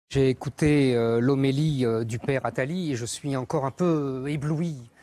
J'ai écouté l'homélie du père Attali et je suis encore un peu ébloui